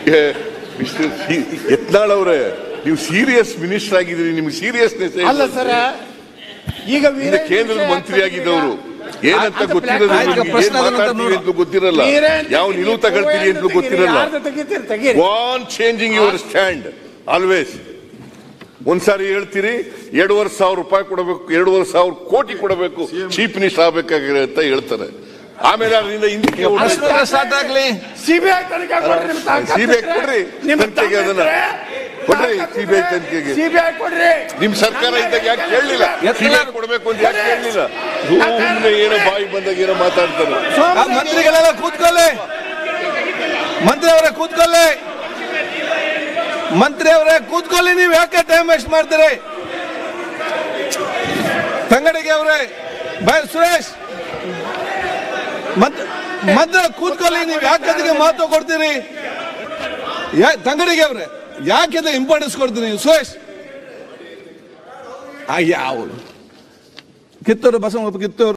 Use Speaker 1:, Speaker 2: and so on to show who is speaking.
Speaker 1: ಯತ್ನಾಳ್ ಅವರೇ, ನೀವು serious minister ಆಗಿದ್ದೀರಿ, ನಿಮ್ಗೆ ಸೀರಿಯಸ್ನೆಸ್
Speaker 2: ಅಲ್ಲ ಸರ್. ಈಗ
Speaker 1: ಕೇಂದ್ರದ ಮಂತ್ರಿ ಆಗಿದ್ದವರು ಏನಂತ ಗೊತ್ತಿರಲ್ಲ, ಅಂತ ಗೊತ್ತಿರಲ್ಲ, ಯಾವ ನಿಲುವು ತಗೊಳ್ತೀರಿ ಅಂತ ಗೊತ್ತಿರಲ್ಲ. ವಾನ್ ಚೇಂಜಿಂಗ್ ಯುವರ್ ಸ್ಟ್ಯಾಂಡ್ ಆಲ್ವೇಸ್. ಒಂದ್ಸಾರಿ ಹೇಳ್ತೀರಿ 2,500 ರೂಪಾಯಿ ಕೊಡಬೇಕು, 2,500 ಕೋಟಿ ಕೊಡಬೇಕು, ಚೀಫ್ ಮಿನಿಸ್ಟರ್ ಆಗ್ಬೇಕಾಗಿರೋ ಅಂತ ಹೇಳ್ತಾರೆ. ಆಮೇಲೆ ಅದರಿಂದ ಹಿಂದಕ್ಕೆ ಸಿಬಿಐ ಕೊಡ್ರಿ, ತನಿಖೆಗೆ ಅದನ್ನ ಕೊಡ್ರಿ, ಸಿಬಿಐ ತನಿಖೆಗೆ. ನಿಮ್ ಸರ್ಕಾರ ಇದ್ದಾಗ ಯಾಕೆ ಕೇಳಲಿಲ್ಲ? ಸಿಬಿಐ ಕೊಡ್ಬೇಕು ಅಂತ ಯಾಕೆ ಕೇಳಲಿಲ್ಲ? ಏನೋ ಬಾಯಿ ಬಂದಾಗ ಏನೋ ಮಾತಾಡ್ತಾರೆ.
Speaker 3: ಮಂತ್ರಿಗಳೆಲ್ಲ ಕೂತ್ಕೊಳ್ಳಿ, ಮಂತ್ರಿ ಅವರೇ ಕೂತ್ಕೊಳ್ಳಿ, ಮಂತ್ರಿ ಅವರೇ ಕೂತ್ಕೊಳ್ಳಿ. ನೀವು ಯಾಕೆ ಟೈಮ್ ವೇಸ್ಟ್ ಮಾಡ್ತೀರಿ? ತಂಗಡಿಗೆ ಅವರೇ, ಸುರೇಶ್ ಮಂತ್ರಿ ಕೂತ್ಕೊಳ್ಳಿ. ನೀವು ಯಾಕೆ ಅದಕ್ಕೆ ಮಹತ್ವ ಕೊಡ್ತೀರಿ? ತಂಗಡಿಗೆ ಅವ್ರೆ ಯಾಕೆ ಇಂಪಾರ್ಟೆನ್ಸ್ ಕೊಡ್ತೀನಿ? ಸುರೇಶ್ ಯಾವ ಕಿತ್ತೂರು ಬಸವಪ್ಪ ಕಿತ್ತೂರು